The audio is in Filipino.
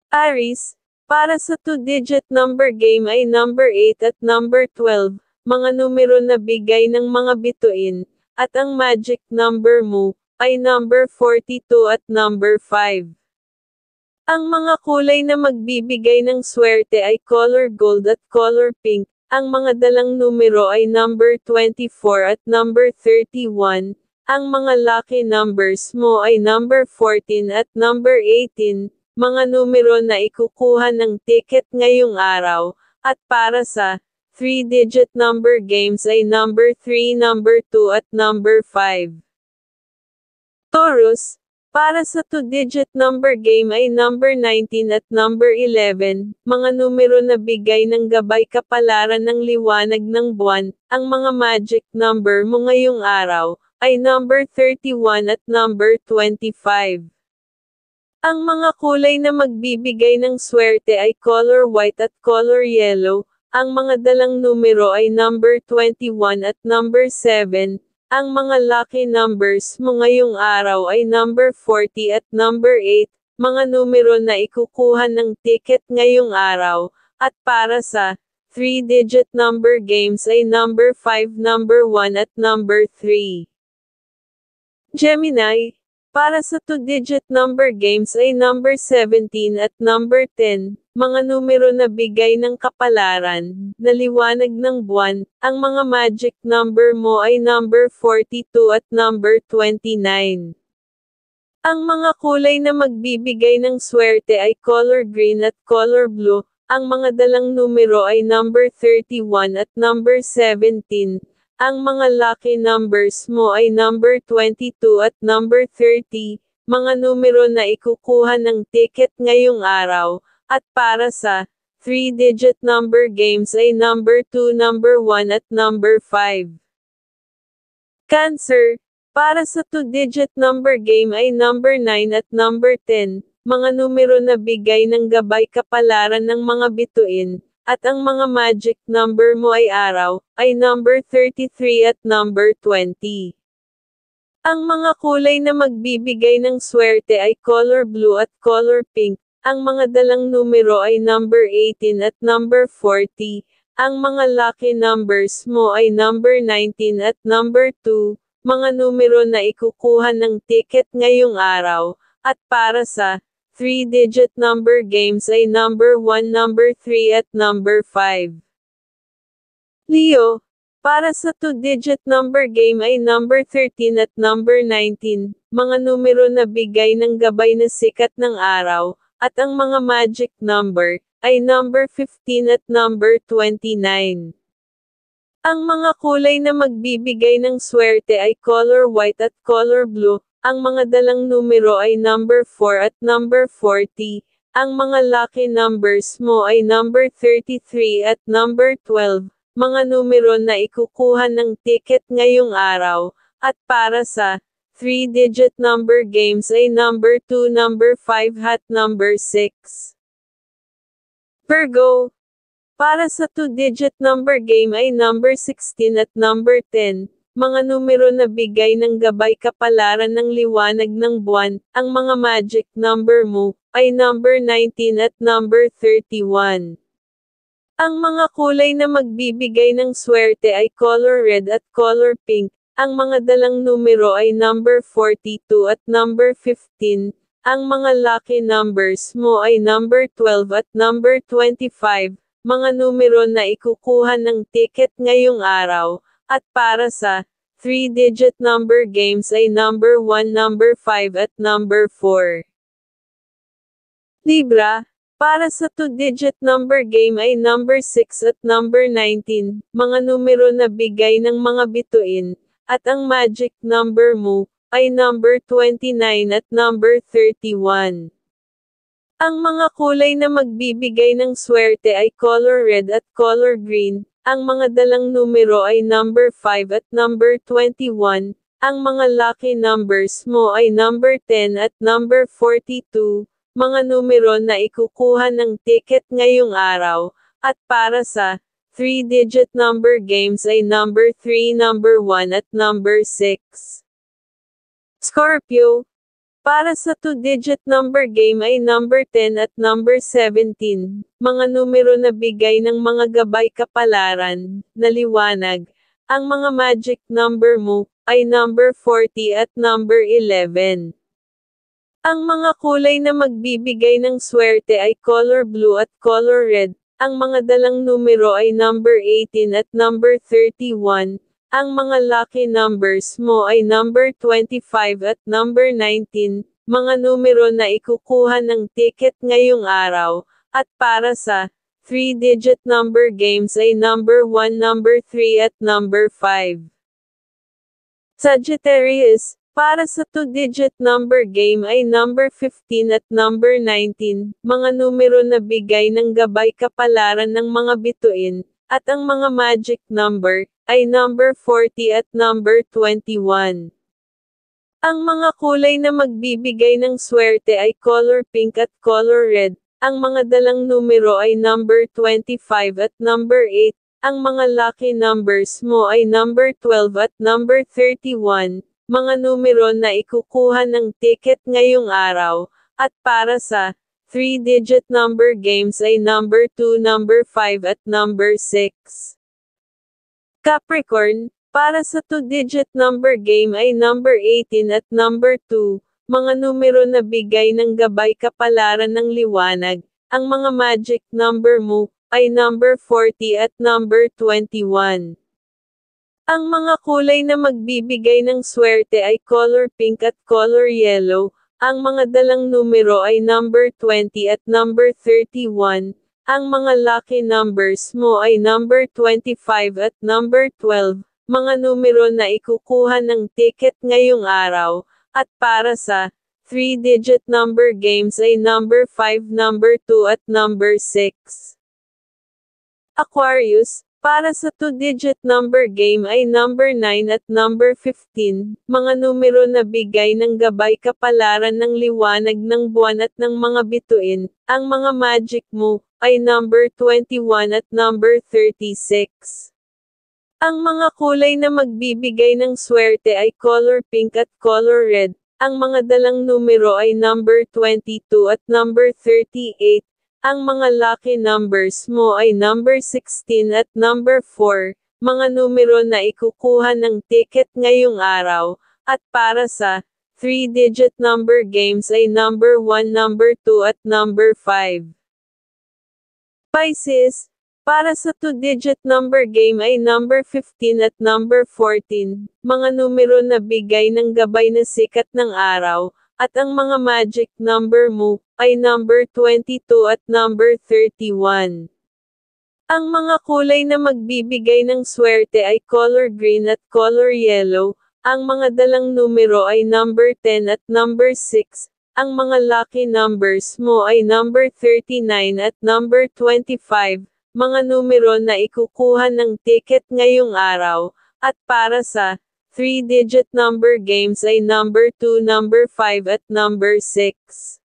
Aries, para sa 2-digit number game ay number 8 at number 12, mga numero na bigay ng mga bituin, at ang magic number mo, ay number 42 at number 5. Ang mga kulay na magbibigay ng swerte ay color gold at color pink, ang mga dalang numero ay number 24 at number 31, ang mga lucky numbers mo ay number 14 at number 18, mga numero na ikukuha ng ticket ngayong araw, at para sa 3-digit number games ay number 3, number 2 at number 5. Taurus, para sa 2-digit number game ay number 19 at number 11, mga numero na bigay ng gabay kapalaran ng liwanag ng buwan, ang mga magic number mo ngayong araw, ay number 31 at number 25. Ang mga kulay na magbibigay ng swerte ay color white at color yellow, ang mga dalang numero ay number 21 at number 7, ang mga lucky numbers mo ngayong araw ay number 40 at number 8, mga numero na ikukuha ng ticket ngayong araw, at para sa 3-digit number games ay number 5, number 1 at number 3. Gemini, para sa 2-digit number games ay number 17 at number 10, mga numero na bigay ng kapalaran, na liwanag ng buwan, ang mga magic number mo ay number 42 at number 29. Ang mga kulay na magbibigay ng swerte ay color green at color blue, ang mga dalang numero ay number 31 at number 17, ang mga lucky numbers mo ay number 22 at number 30, mga numero na ikukuha ng ticket ngayong araw, at para sa 3-digit number games ay number 2, number 1 at number 5. Cancer, para sa 2-digit number game ay number 9 at number 10, mga numero na bigay ng gabay kapalaran ng mga bituin, at ang mga magic number mo ay araw, ay number 33 at number 20. Ang mga kulay na magbibigay ng swerte ay color blue at color pink, ang mga dalang numero ay number 18 at number 40, ang mga lucky numbers mo ay number 19 at number 2, mga numero na ikukuha ng ticket ngayong araw, at para sa 3-digit number games ay number 1, number 3 at number 5. Leo, para sa 2-digit number game ay number 13 at number 19, mga numero na bigay ng gabay na sikat ng araw, at ang mga magic number, ay number 15 at number 29. Ang mga kulay na magbibigay ng swerte ay color white at color blue, ang mga dalang numero ay number 4 at number 40, ang mga lucky numbers mo ay number 33 at number 12, mga numero na ikukuha ng ticket ngayong araw, at para sa 3-digit number games ay number 2, number 5 at number 6. Virgo, para sa 2-digit number game ay number 16 at number 10, mga numero na bigay ng gabay kapalaran ng liwanag ng buwan, ang mga magic number mo, ay number 19 at number 31. Ang mga kulay na magbibigay ng swerte ay color red at color pink, ang mga dalang numero ay number 42 at number 15, ang mga lucky numbers mo ay number 12 at number 25, mga numero na ikukuha ng ticket ngayong araw, at para sa 3-digit number games ay number 1, number 5 at number 4. Libra, para sa 2-digit number game ay number 6 at number 19, mga numero na bigay ng mga bituin, at ang magic number mo, ay number 29 at number 31. Ang mga kulay na magbibigay ng swerte ay color red at color green, ang mga dalang numero ay number 5 at number 21, ang mga lucky numbers mo ay number 10 at number 42, mga numero na ikukuha ng ticket ngayong araw, at para sa 3-digit number games ay number 3, number 1 at number 6. Scorpio, Para sa 2-digit number game ay number 10 at number 17, mga numero na bigay ng mga gabay kapalaran, na liwanag. Ang mga magic number mo, ay number 40 at number 11. Ang mga kulay na magbibigay ng swerte ay color blue at color red. Ang mga dalang numero ay number 18 at number 31. Ang mga lucky numbers mo ay number 25 at number 19, mga numero na ikukuha ng ticket ngayong araw, at para sa 3-digit number games ay number 1, number 3 at number 5. Sagittarius, para sa 2-digit number game ay number 15 at number 19, mga numero na bigay ng gabay kapalaran ng mga bituin, at ang mga magic number, ay number 40 at number 21. Ang mga kulay na magbibigay ng swerte ay color pink at color red. Ang mga dalang numero ay number 25 at number 8. Ang mga lucky numbers mo ay number 12 at number 31, mga numero na ikukuha ng ticket ngayong araw. At para sa 3-digit number games ay number 2, number 5 at number 6. Capricorn, para sa 2-digit number game ay number 18 at number 2, mga numero na bigay ng gabay kapalaran ng liwanag. Ang mga magic number mo, ay number 40 at number 21. Ang mga kulay na magbibigay ng swerte ay color pink at color yellow. Ang mga dalang numero ay number 20 at number 31. Ang mga lucky numbers mo ay number 25 at number 12, mga numero na ikukuha ng ticket ngayong araw. At para sa 3-digit number games ay number 5, number 2 at number 6. Aquarius, para sa 2-digit number game ay number 9 at number 15, mga numero na bigay ng gabay kapalaran ng liwanag ng buwan at ng mga bituin. Ang mga magic mo, ay number 21 at number 36. Ang mga kulay na magbibigay ng swerte ay color pink at color red. Ang mga dalang numero ay number 22 at number 38. Ang mga lucky numbers mo ay number 16 at number 4, mga numero na ikukuha ng ticket ngayong araw. At para sa 3-digit number games ay number 1, number 2 at number 5. Pisces, para sa 2-digit number game ay number 15 at number 14, mga numero na bigay ng gabay na sikat ng araw. At ang mga magic number mo, ay number 22 at number 31. Ang mga kulay na magbibigay ng swerte ay color green at color yellow. Ang mga dalang numero ay number 10 at number 6. Ang mga lucky numbers mo ay number 39 at number 25, mga numero na ikukuha ng ticket ngayong araw. At para sa 3-digit number games ay number 2, number 5 at number 6.